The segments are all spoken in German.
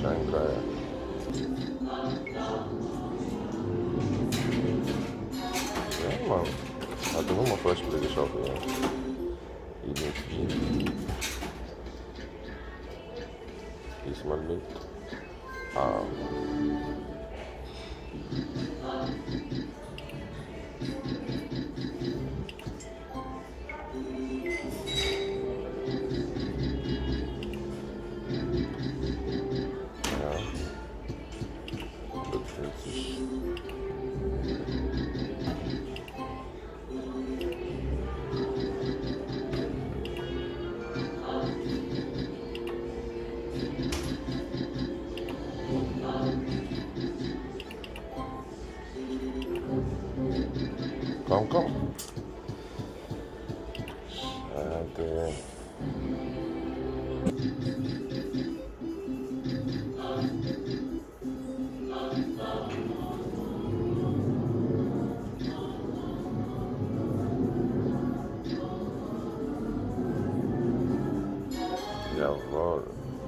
Shankar. Ja, Mann. Hatte nur mal Beispiele geschaut, ja. Irgendwie. Diesmal mit A. Ja. 140. Komm, komm. Schade. Jawohl.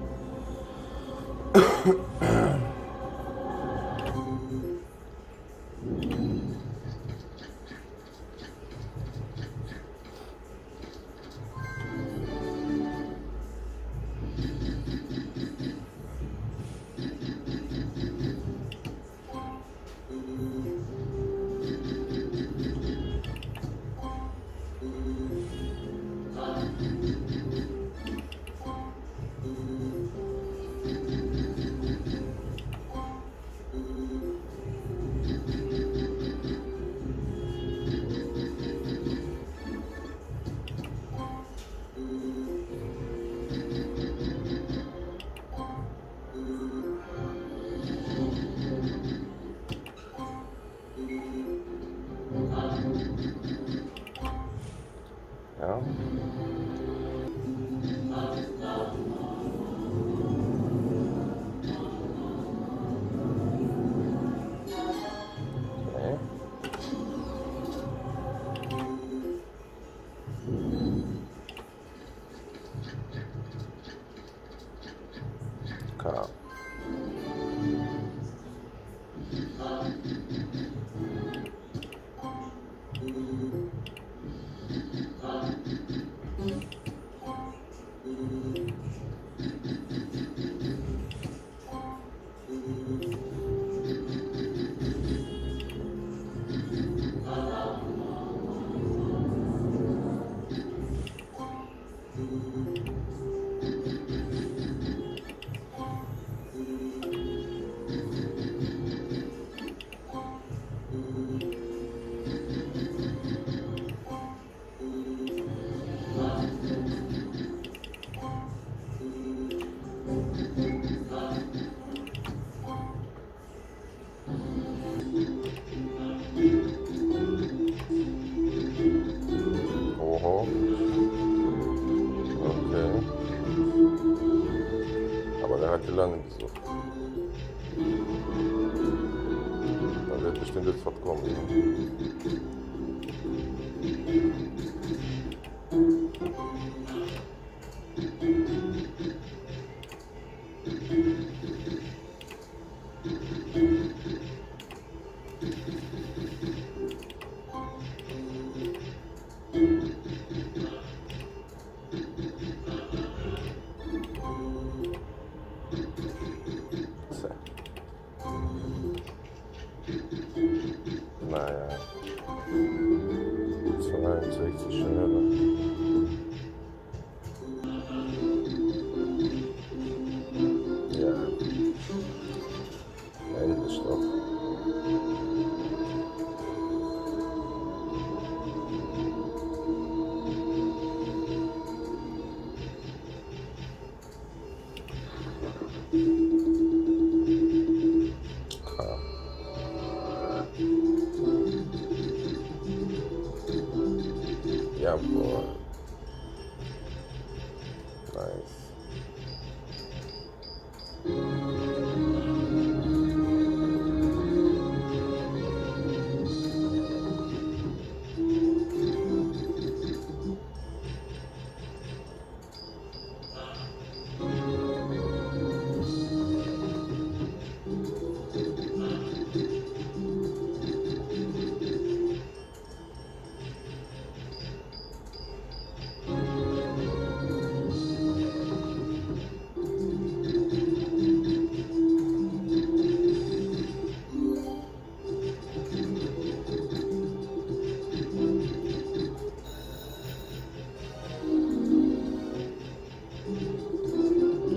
Ja. Okay. K. Oho. Okay. Aber der hat die lange gesucht. Da wird bestimmt jetzt was kommen. So. Naja. 62 Schöne. Ja. Endlich doch. Jawohl. Nice.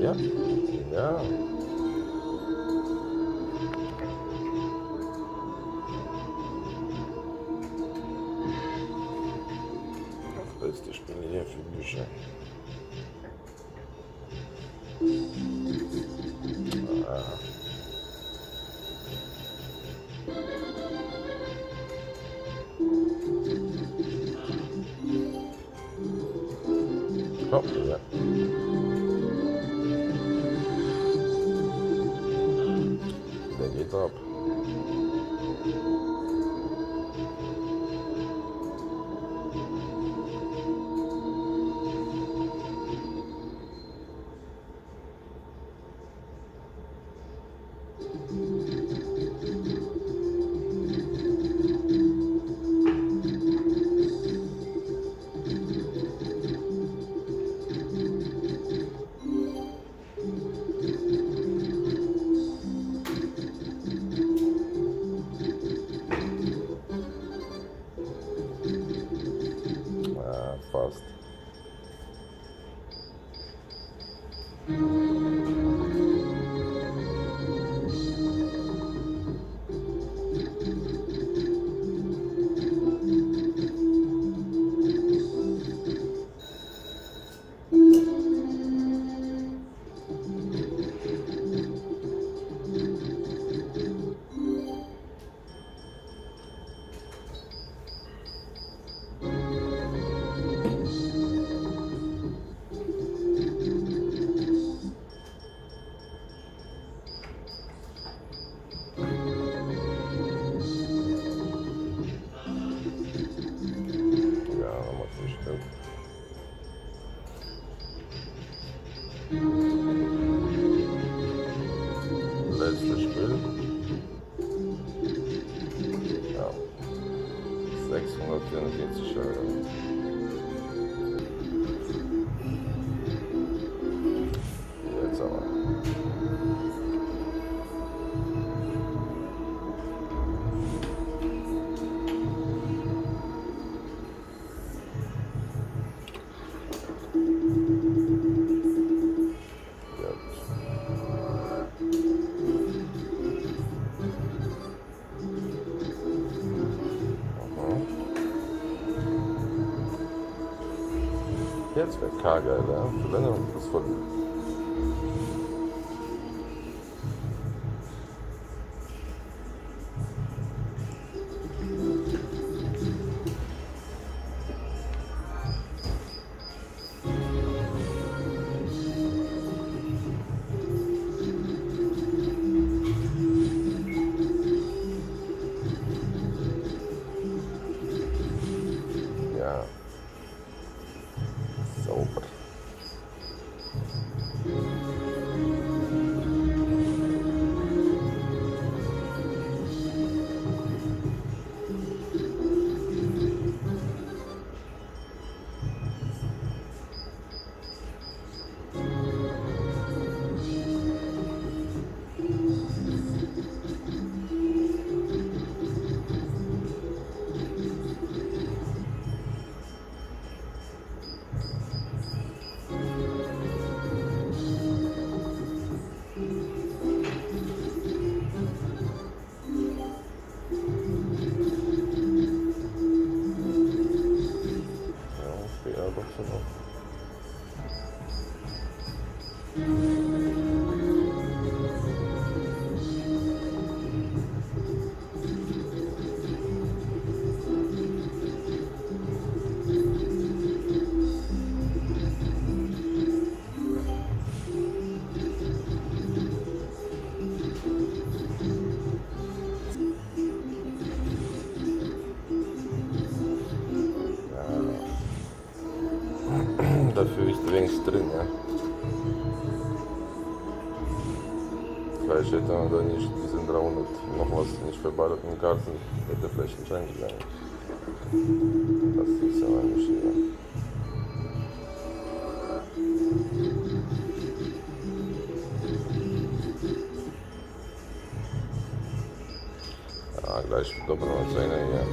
Ja. Ja. Das beste Spiel hier für Bücher. Ah. Oh, ja. Der geht ab. Fast. Letztes Spiel. Ja. 644 Euro. Jetzt aber. Jetzt wird K-geil, ja? Verlängerung ist voll. Ja. Sauber. Dafür ist wenigstens drin, ja. Vielleicht hätte man da nicht diesen 300 noch was nicht verballerten Karten, hätte vielleicht nicht reingegangen. Das ist ja eine Schiene. Ja, gleich doppeln wir uns eine hier.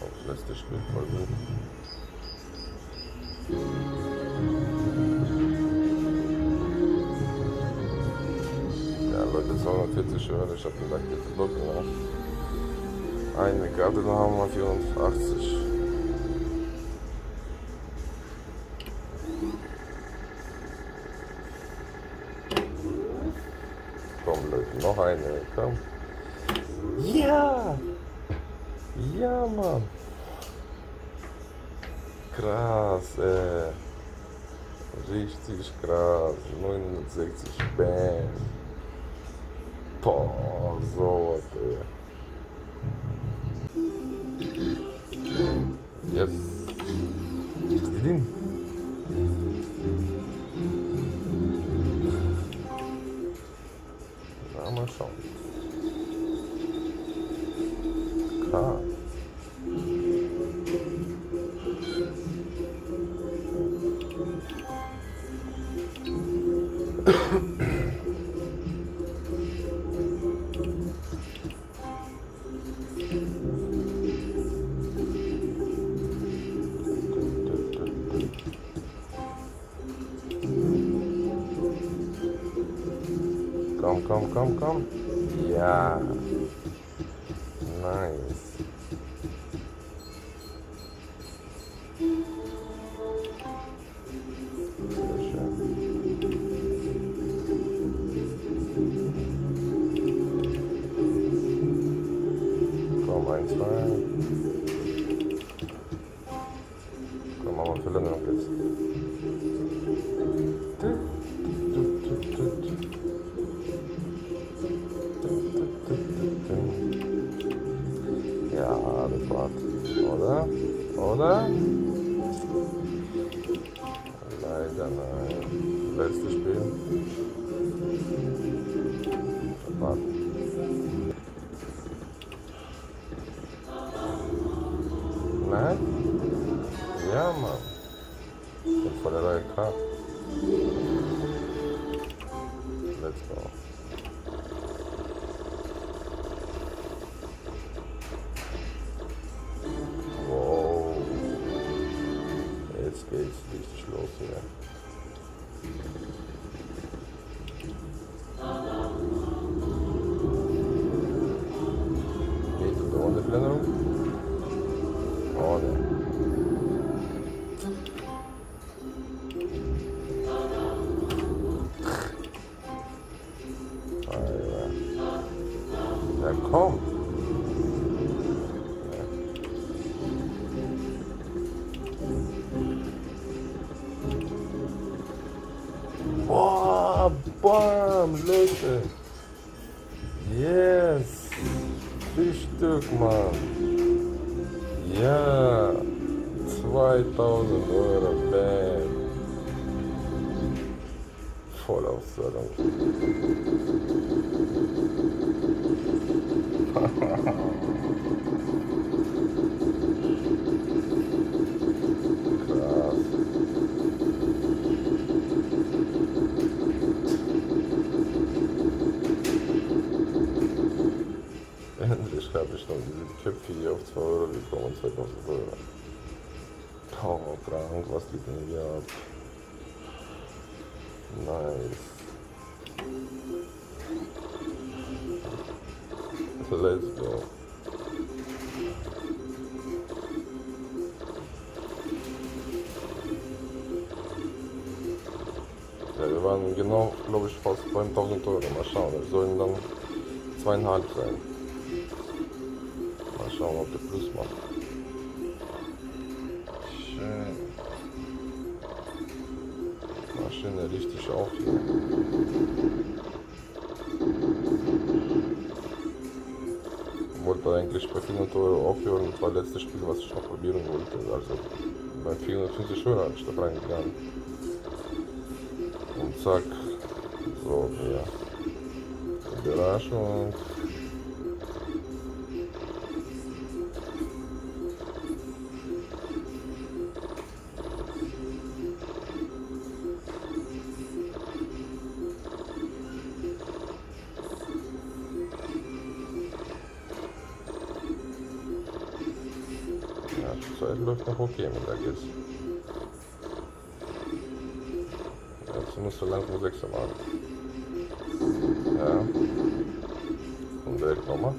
Aufs letzte Spiel voll gut. Ja, Leute, 240 Euro, ich hab gedacht, jetzt Bock, ne? Eine Karte, dann haben wir 480. Komm, Leute, noch eine, komm. Ja! Ja, Mann! Krass, richtig krass. 960 Bam. Boah, so was, ey. Jetzt. Ding. Na, mal schauen. Krass. Komm. Ja. Nice. Sehr schön. Komm, 1, 2. Komm, machen wir Verlängerung jetzt. Ja, das war's. Oder? Leider nein. Letztes Spiel. Warten. Nein? Ja, Mann. Ich bin voll der neue K. Let's go. Wow. Jetzt geht's richtig los hier. Geht es ohne Verlängerung? Ohne. Ja, komm. Boah, bam, Leute. Yes. 4 Stück, Mann. Ja. 2000 Euro, bam. Vollauszahlung. Krass. Endlich habe ich noch diese Köpfe hier auf 2 Euro bekommen, 2000 Euro. Oh, krank, was geht denn hier ab? Nice. Let's go. Ja, wir waren genau, glaube ich, fast beim 1000 Euro. Mal schauen, wir sollen dann 2,5 sein. Mal schauen, ob der Plus macht. Schön. Maschine richtig auf hier. Ich wollte eigentlich bei 400 Euro aufhören, das war das letzte Spiel, was ich noch probieren wollte. Also bei 450 Euro habe ich da reingegangen. Und zack, so, ja. Überraschung. Zeit läuft noch okay mit der GIS. Jetzt musst du langsam 6 machen. Ja. Und direkt nochmal.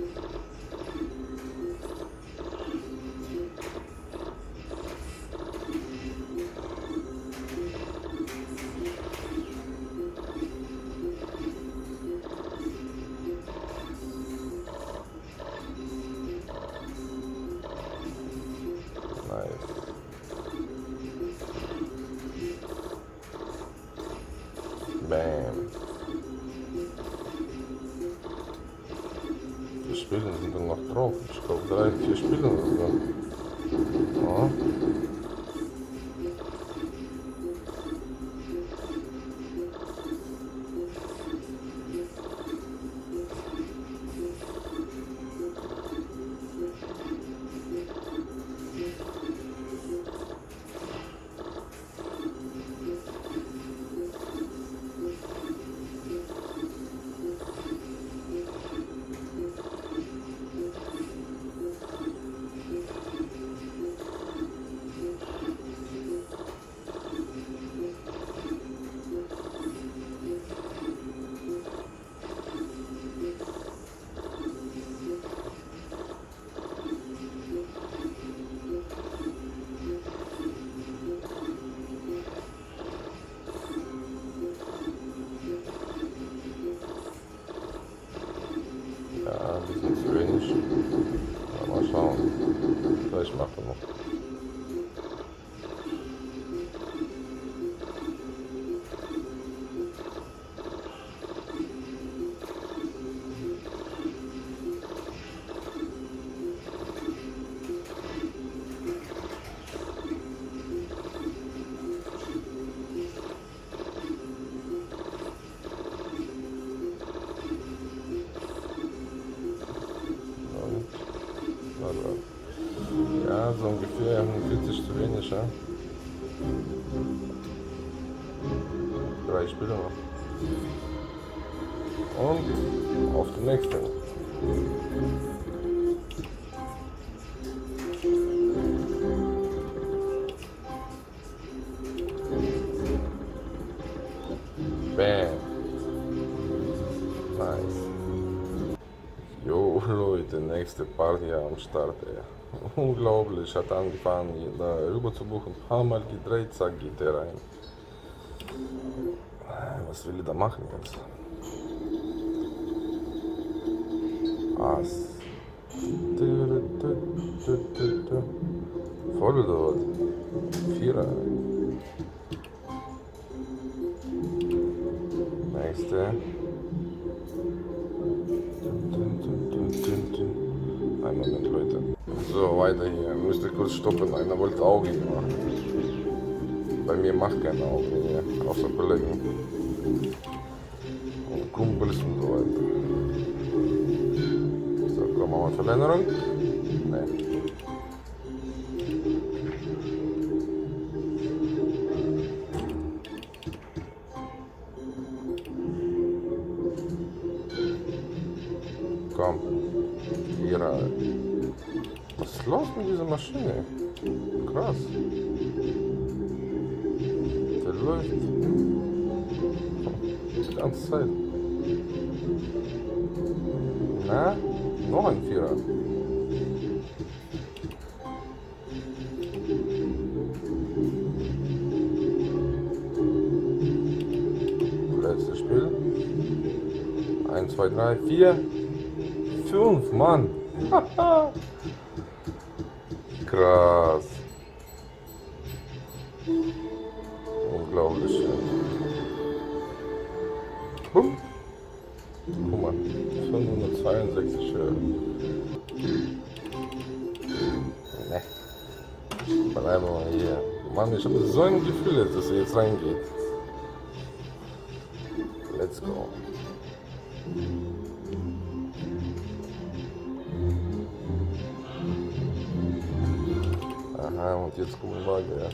Bam. Die Spiele sind dann noch drauf. Ich glaube 3, 4 Spiele oder so. Ja. Ja, ein bisschen zu wenig. Ja, mal schauen. Vielleicht macht er noch. Ja, so ungefähr 40 zu wenig, ja. 3 Spiele noch. Und auf den nächsten. Bam. Nice. Jo Leute, nächste Party am Start, ey. Unglaublich, hat angefangen da rüber zu buchen, ein paar Mal gedreht, zack, geht der rein. Was will ich da machen jetzt? Was? Voll dort. Vierer. Nächste. Einen Moment, Leute. So, weiter hier. Müsst ihr kurz stoppen. Einer wollte Augen machen. Bei mir macht keine Augen hier, außer Kollegen. Und Kumpels und so weiter. So, komm mal Verlängerung. Nee. Komm. Vierer. Was ist los mit dieser Maschine? Krass. Der läuft. Die ganze Zeit. Na? Noch ein Vierer. Letztes Spiel. 1, 2, 3, 4, 5, Mann. Krass. Unglaublich. Bumm. Guck mal. 562 Euro. Ne. Bleiben wir mal hier. Mann, ich habe so ein Gefühl, dass er jetzt reingeht. Let's go. Aha, und jetzt gucken wir mal, ja.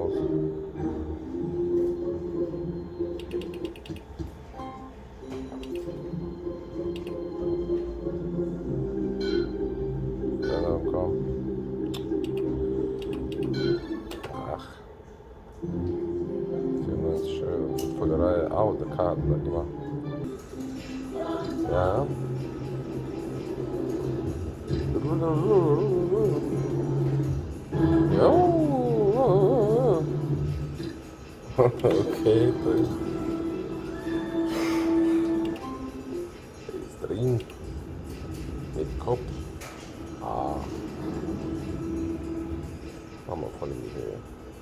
aus. Ja, komm. Ach. 94 Euro. Vollerei. Au, der Karten, sag ich mal. Ja. Jo. Okay, das ist drin. Mit Kopf. Ah. Haben wir voll in die Höhe.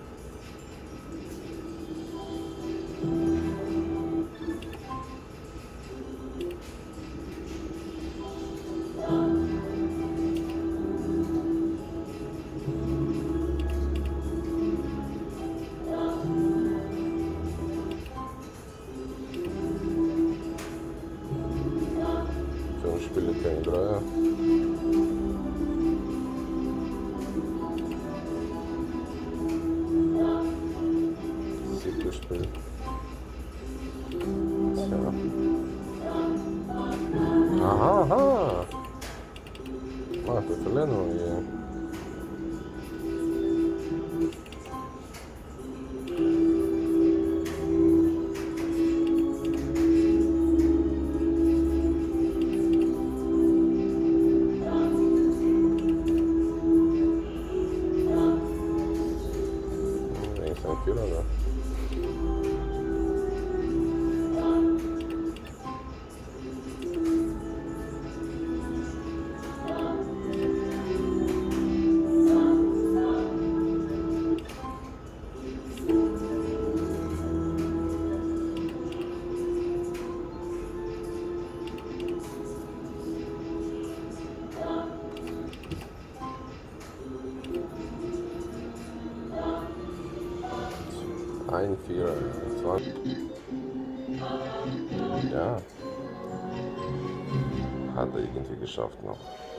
Spiele keine Dreier. Siebtes Spiel. Tja. Aha. Ah, per Verlängerung hier. Tranquilo, né? Ein 4, 20. Ja. Hat er irgendwie geschafft noch.